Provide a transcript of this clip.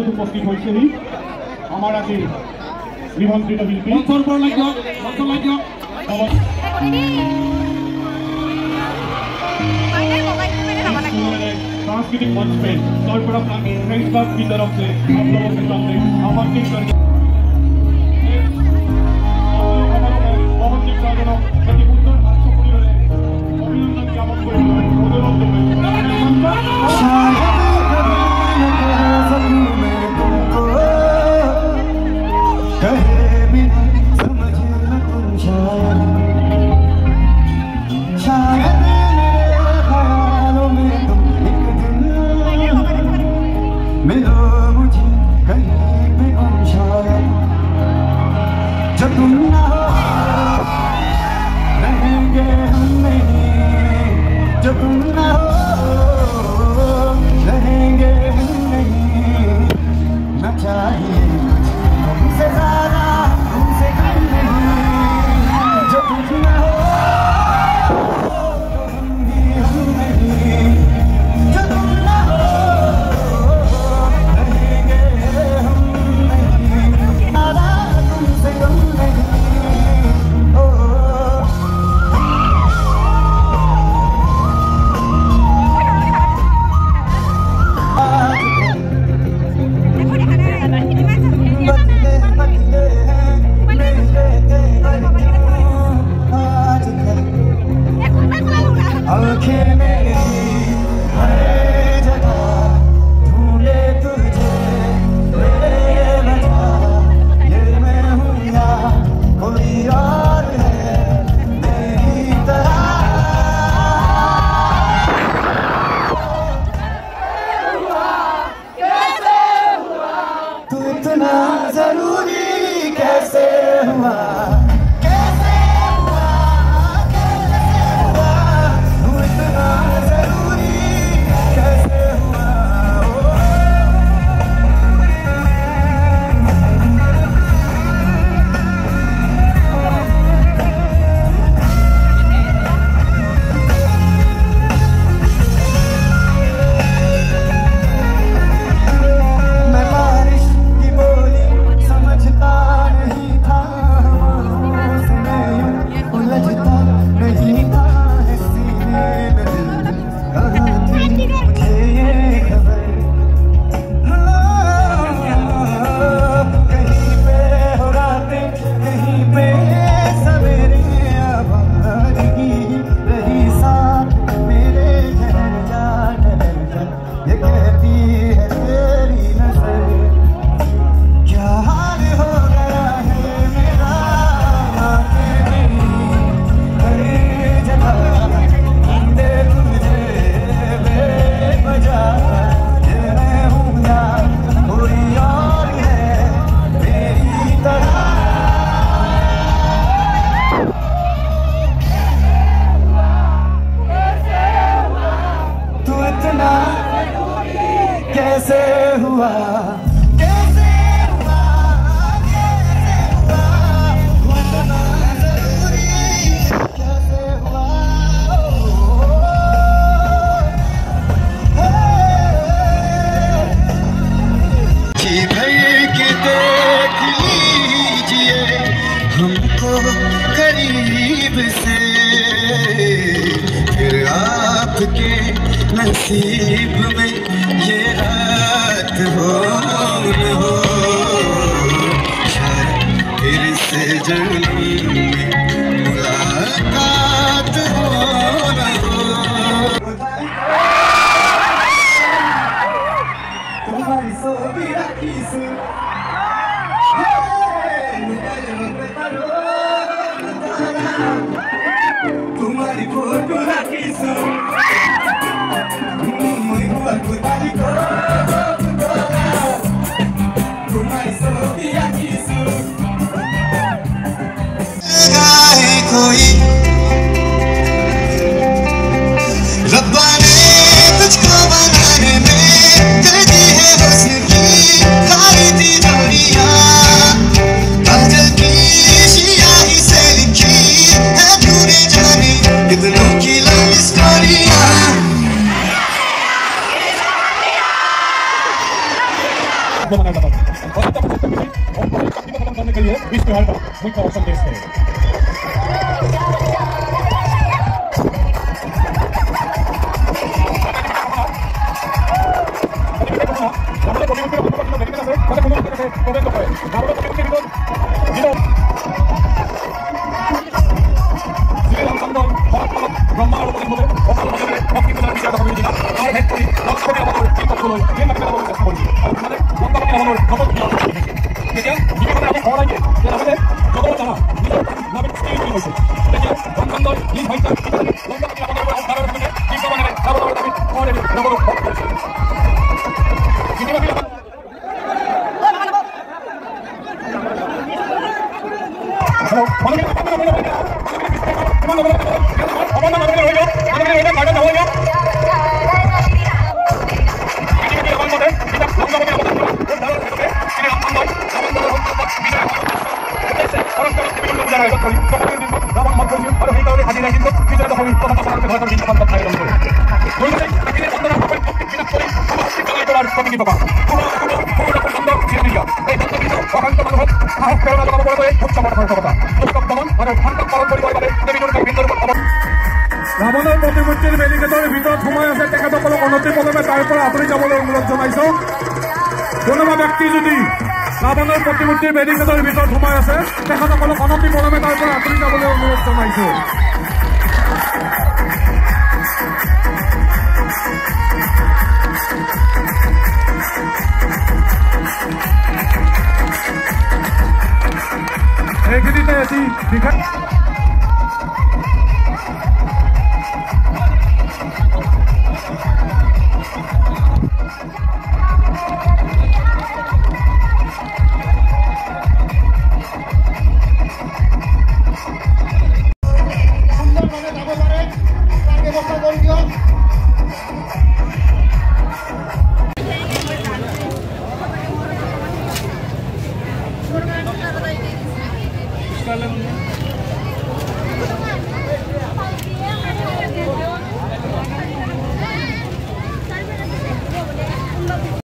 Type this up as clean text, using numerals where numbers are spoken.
মঞ্চত উপস্থিত হৈছেহি আমাৰ আজি নিমন্ত্ৰিত শিল্পী सांस्कृतिक मंच में सर्वप्रथम फेसबुक की तरफ से आप लोगों के सामने आमंत्रित करके बहुत ही साधनों प्रति उत्तर अभिनंदन ज्ञापन नसीब में ये रात हो शायद फिर से जन्म में मुलाकात हो तुम्हारी सोबी रखी तुम्हारी फोटो रखी कोई रब्बा ने तुझको बनाने में कर दी है हुस्न की खाली तिजोरियां काजल की स्याही से लिखी है तूने जाने कितनों की लव स्टोरियां करने के लिए इस त्योहार का मुख्य संदेश है। ৰাৱণৰ প্ৰতিমূৰ্তিৰ বেৰিকেডৰ ভিতৰত সোমাই আছে তেখেতসকলক অনতিপলমে তাৰ পৰা আঁতৰি যাবলৈ অনুৰোধ জনাইছো। কোনোবা ব্যক্তি যদি ৰাৱণৰ প্ৰতিমূৰ্তিৰ বেৰিকেডৰ ভিতৰত সোমাই আছে তেখেতসকলক অনতিপলমে তাৰ পৰা আঁতৰি যাবলৈ অনুৰোধ জনাইছো। এইখিনিতে এটি বিশেষ Kalau